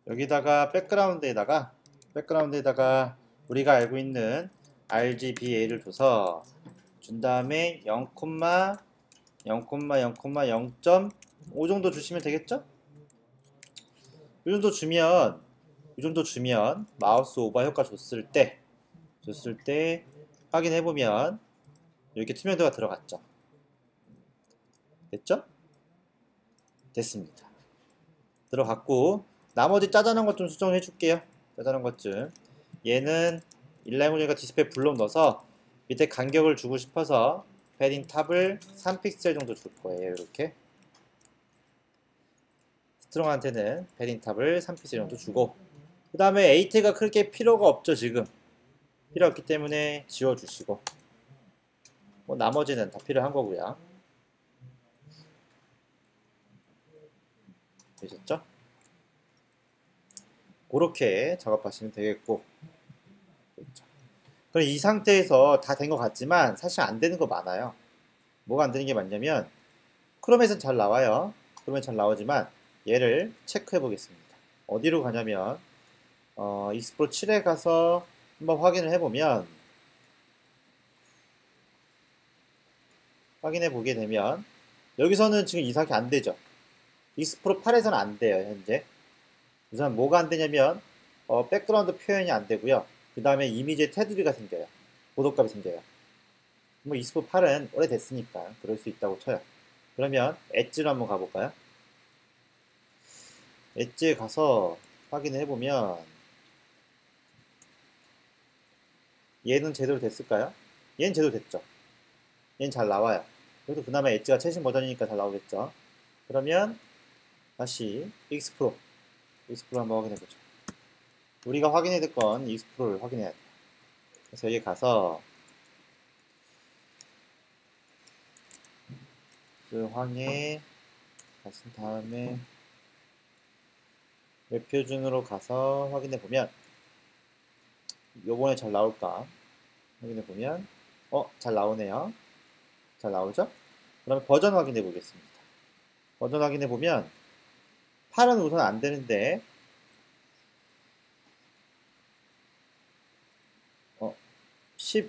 여기다가 백그라운드에다가 우리가 알고 있는 RGBA를 줘서 준 다음에 0,0,0,0.5 정도 주시면 되겠죠? 이 정도 주면 마우스 오버 효과 줬을 때 확인해 보면 이렇게 투명도가 들어갔죠. 됐죠? 됐습니다. 들어갔고 나머지 짜잘한 것 좀 수정해 줄게요. 짜잘한 것 좀. 얘는 인라인모니가 디스플레이 블록 넣어서 밑에 간격을 주고 싶어서 패딩 탑을 3픽셀 정도 줄 거예요. 이렇게 스트롱한테는 패딩 탑을 3픽셀 정도 주고, 그 다음에 에이트가 크게 필요가 없죠. 지금 필요 없기 때문에 지워주시고, 뭐 나머지는 다 필요한 거고요. 되셨죠? 그렇게 작업하시면 되겠고, 그렇죠. 그럼 이 상태에서 다 된 것 같지만 사실 안 되는 거 많아요. 뭐가 안 되는 게 많냐면, 크롬에서는 잘 나와요. 크롬에 잘 나오지만 얘를 체크해 보겠습니다. 어디로 가냐면 익스프로 7에 가서 한번 확인을 해보면, 확인해 보게 되면 여기서는 지금 이상하게 안 되죠. 익스프로 8에서는 안 돼요. 현재 우선 뭐가 안 되냐면 백그라운드 표현이 안 되고요. 그 다음에 이미지에 테두리가 생겨요. 보도값이 생겨요. 뭐 익스프로 8은 오래됐으니까 그럴 수 있다고 쳐요. 그러면 엣지로 한번 가볼까요? 엣지에 가서 확인을 해보면 얘는 제대로 됐을까요? 얘는 제대로 됐죠. 얘는 잘 나와요. 그래도 그나마 엣지가 최신 버전이니까 잘 나오겠죠. 그러면 다시 익스프로 한번 확인해보죠. 우리가 확인해야 될 건 익스프로를 확인해야 돼요. 그래서 여기 가서 황해 가신 다음에 웹표준으로 가서 확인해보면 요번에 잘 나올까 확인해보면 잘 나오네요. 잘 나오죠? 그러면 버전 확인해 보겠습니다. 버전 확인해 보면 8은 우선 안 되는데 10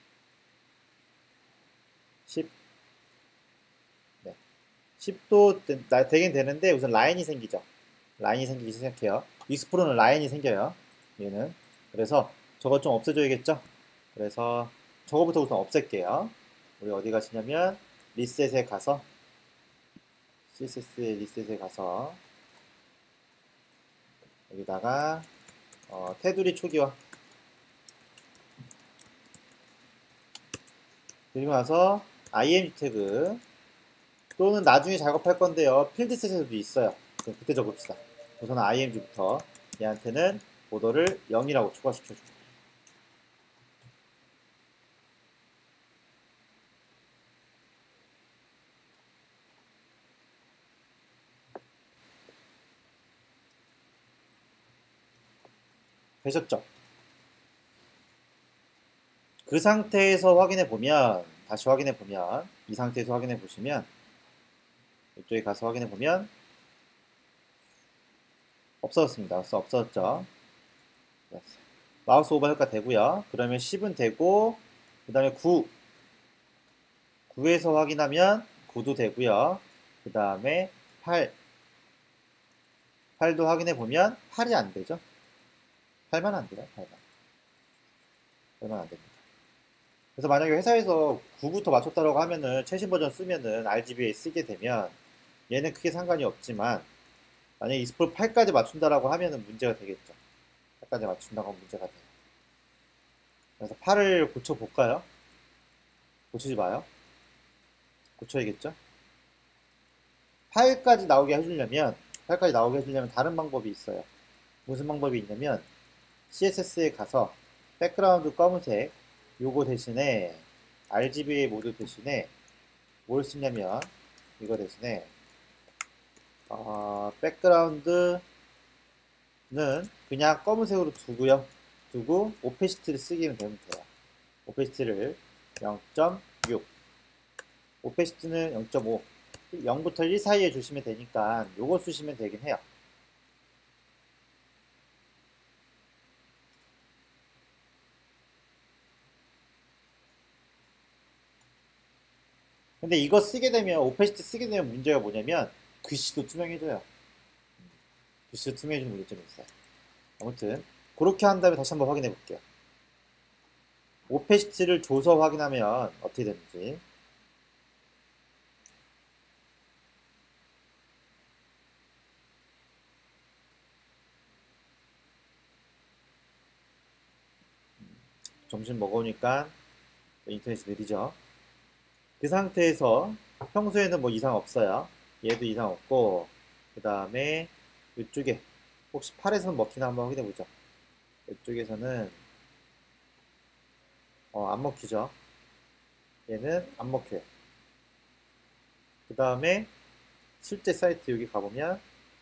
네. 10도 되긴 되는데 우선 라인이 생기죠. 라인이 생기기 시작해요. 익스프로는 라인이 생겨요. 얘는. 그래서 저거 좀 없애줘야겠죠? 그래서 저거부터 우선 없앨게요. 우리 어디 가시냐면 리셋에 가서 CSS 리셋에 가서 여기다가 테두리 초기화 그리고 나서 img 태그 또는 나중에 작업할 건데요. 필드셋에도 있어요. 그럼 그때 적읍시다. 우선 img부터 얘한테는 보더를 0이라고 추가시켜줍니다. 되셨죠? 그 상태에서 확인해 보면, 다시 확인해 보면, 이 상태에서 확인해 보시면, 이쪽에 가서 확인해 보면 없어졌습니다. 없어졌죠? 마우스 오버 효과 되고요. 그러면 10은 되고, 그 다음에 9에서 확인하면 9도 되고요. 그 다음에 8도 확인해 보면 8이 안 되죠? 8만 안 돼요. 8만 안 됩니다. 그래서 만약에 회사에서 9부터 맞췄다고 하면은 최신 버전 쓰면은 RGBA 쓰게 되면 얘는 크게 상관이 없지만, 만약에 익스프로 8까지 맞춘다라고 하면은 문제가 되겠죠. 8까지 맞춘다고 하면 문제가 돼요. 그래서 8을 고쳐볼까요? 고치지 마요. 고쳐야겠죠? 8까지 나오게 해주려면 다른 방법이 있어요. 무슨 방법이 있냐면 CSS에 가서 백그라운드 검은색 요거 대신에 RGBA 모드 대신에 뭘 쓰냐면 이거 대신에 백그라운드는 그냥 검은색으로 두고 오페시티를 쓰기만 되면 돼요. 오페시티를 0.6 오페시티는 0.5 0부터 1 사이에 주시면 되니까 요거 쓰시면 되긴 해요. 근데 이거 쓰게 되면, 오페시티 쓰게 되면 문제가 뭐냐면 글씨도 투명해져요. 글씨도 투명해지는 문제점이 있어요. 아무튼 그렇게 한 다음에 다시 한번 확인해 볼게요. 오페시티를 줘서 확인하면 어떻게 되는지. 점심 먹으니까 인터넷이 느리죠. 그 상태에서 평소에는 뭐 이상 없어요. 얘도 이상 없고, 그 다음에 이쪽에 혹시 팔에서는 먹히나 한번 확인해 보죠. 이쪽에서는 안 먹히죠. 얘는 안 먹혀요. 그 다음에 실제 사이트 여기 가보면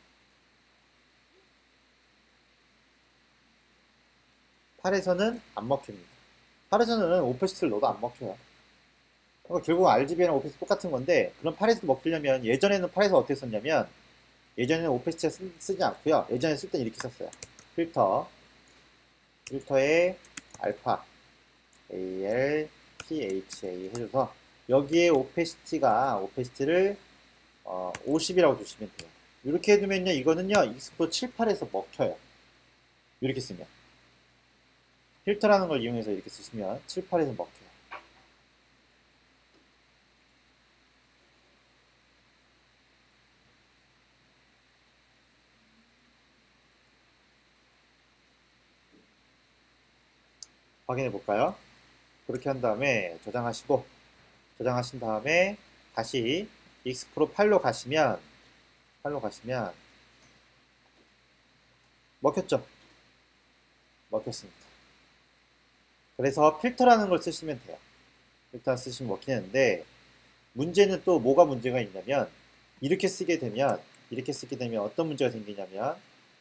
팔에서는 안 먹힙니다. 팔에서는 오페시티를 넣어도 안 먹혀요. 그러니까 결국 RGB랑 오페시티 똑같은 건데, 그럼 팔에서 먹히려면, 예전에는 팔에서 어떻게 썼냐면, 예전에는 오페시티 쓰지 않고요. 예전에 쓸 때는 이렇게 썼어요. 필터에 알파 AL PHA 해줘서 여기에 오페시티를 50이라고 주시면 돼요. 이렇게 해두면요, 이거는요 익스포 7, 8에서 먹혀요. 이렇게 쓰면 필터라는 걸 이용해서 이렇게 쓰시면 7, 8에서 먹혀요. 확인해 볼까요? 그렇게 한 다음에 저장하신 다음에 다시 익스프로 8로 가시면 먹혔죠? 먹혔습니다. 그래서 필터라는 걸 쓰시면 돼요. 필터 쓰시면 먹히는데, 문제는 또 뭐가 문제가 있냐면, 이렇게 쓰게 되면 어떤 문제가 생기냐면,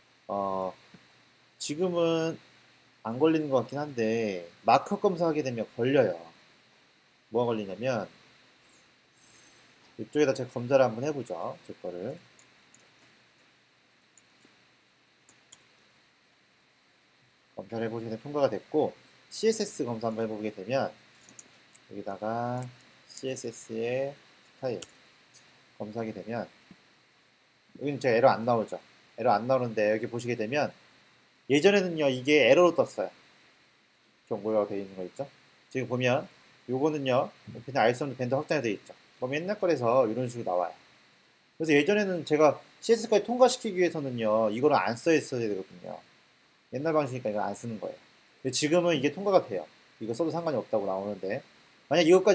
지금은 안 걸리는 것 같긴 한데 마크업 검사하게 되면 걸려요. 뭐가 걸리냐면, 이쪽에다 제가 검사를 한번 해보죠. 제 거를. 검사를 해보시면 통과가 됐고, CSS 검사 한번 해보게 되면, 여기다가 CSS의 스타일 검사하게 되면, 여기는 제가 에러 안 나오죠. 에러 안 나오는데, 여기 보시게 되면 예전에는요 이게 에러로 떴어요. 경고가 되어 있는 거 있죠. 지금 보면 요거는요 그냥 알 수 없는 밴드 확장이 되어 있죠. 그럼 옛날 거라서 이런 식으로 나와요. 그래서 예전에는 제가 CS까지 통과시키기 위해서는요 이거를 안 써 있어야 되거든요. 옛날 방식이니까 이거 안 쓰는 거예요. 근데 지금은 이게 통과가 돼요. 이거 써도 상관이 없다고 나오는데, 만약 이것까지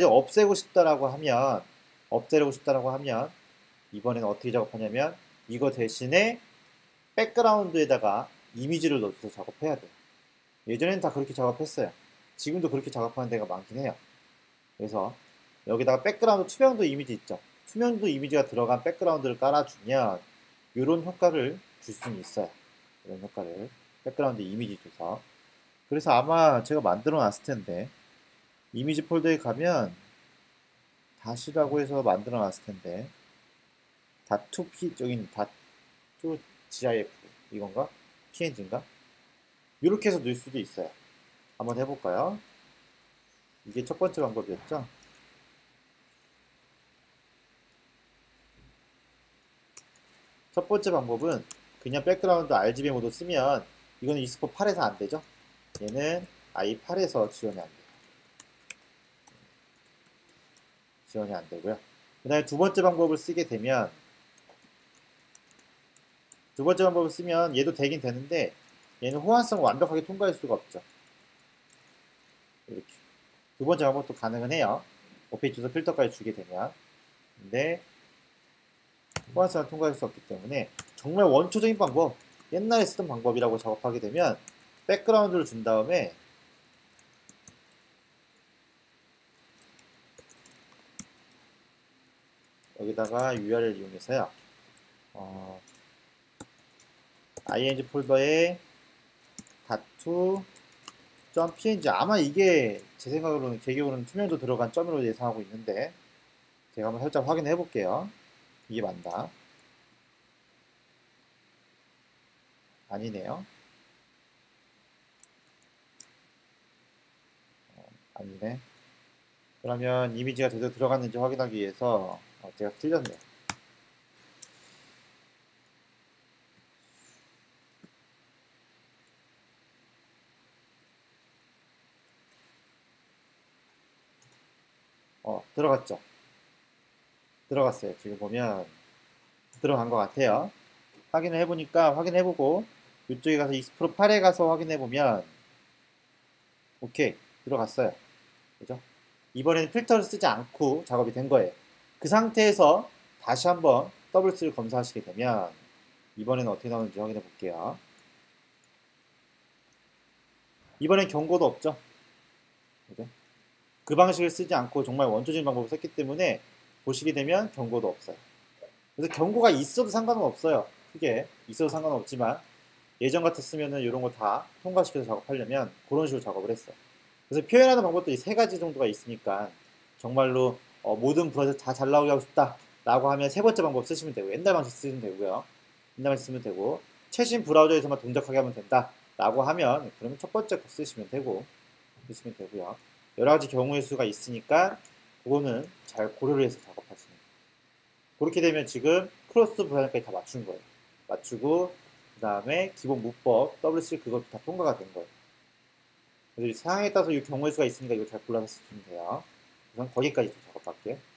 없애고 싶다라고 하면 이번에는 어떻게 작업하냐면, 이거 대신에 백그라운드에다가 이미지를 넣어서 작업해야 돼요. 예전에는 다 그렇게 작업했어요. 지금도 그렇게 작업하는 데가 많긴 해요. 그래서 여기다가 백그라운드 투명도 이미지 있죠. 투명도 이미지가 들어간 백그라운드를 깔아주면 이런 효과를 줄 수는 있어요. 이런 효과를 백그라운드 이미지 줘서. 그래서 아마 제가 만들어 놨을 텐데, 이미지 폴더에 가면 닷이라고 해서 만들어 놨을 텐데, 닷2p 저긴 닷2 GIF 이건가? PNG인가? 이렇게 해서 넣을 수도 있어요. 한번 해볼까요? 이게 첫 번째 방법이었죠. 첫 번째 방법은 그냥 백그라운드 RGB 모드 쓰면, 이거는 익스포 8에서 안 되죠. 얘는 i8에서 지원이 안 돼요. 지원이 안 되고요. 그 다음에 두 번째 방법을 쓰면 얘도 되긴 되는데, 얘는 호환성을 완벽하게 통과할 수가 없죠. 이렇게 두 번째 방법도 가능은 해요. 오페이지 주소 필터까지 주게 되면. 근데 호환성을 통과할 수 없기 때문에 정말 원초적인 방법, 옛날에 쓰던 방법이라고 작업하게 되면, 백그라운드를 준 다음에 여기다가 URL 이용해서요, ing 폴더에 닷2.png, 아마 이게 제 생각으로는, 개교로는 투명도 들어간 점으로 예상하고 있는데, 제가 한번 살짝 확인해 볼게요. 이게 맞나? 아니네요. 아니네. 그러면 이미지가 제대로 들어갔는지 확인하기 위해서 제가 틀렸네요. 들어갔죠? 들어갔어요. 지금 보면 들어간 것 같아요. 확인을 해보니까 확인해보고 이쪽에 가서 익스프로 8에 가서 확인해보면 오케이 들어갔어요. 그죠? 이번에는 필터를 쓰지 않고 작업이 된 거예요. 그 상태에서 다시 한번 더블스를 검사하시게 되면 이번에는 어떻게 나오는지 확인해 볼게요. 이번엔 경고도 없죠. 그죠? 그 방식을 쓰지 않고 정말 원초적인 방법을 썼기 때문에 보시게 되면 경고도 없어요. 그래서 경고가 있어도 상관은 없어요. 크게 있어도 상관은 없지만 예전 같았으면은 이런 거 다 통과시켜서 작업하려면 그런 식으로 작업을 했어요. 그래서 표현하는 방법도 이 세 가지 정도가 있으니까 정말로 모든 브라우저 다 잘 나오게 하고 싶다 라고 하면 세 번째 방법 쓰시면 되고 옛날 방식 쓰시면 되고요. 옛날 방식 쓰면 되고 최신 브라우저에서만 동작하게 하면 된다 라고 하면 그러면 첫 번째 거 쓰시면 되고요. 여러 가지 경우의 수가 있으니까 그거는 잘 고려를 해서 작업하시는 거예요. 그렇게 되면 지금 크로스 브라우저까지 다 맞춘 거예요. 맞추고 그 다음에 기본 문법 WC 그것도 다 통과가 된 거예요. 그래서 상황에 따라서 이 경우의 수가 있으니까 이거 잘 골라서 쓰시면 돼요. 우선 거기까지 좀 작업할게요.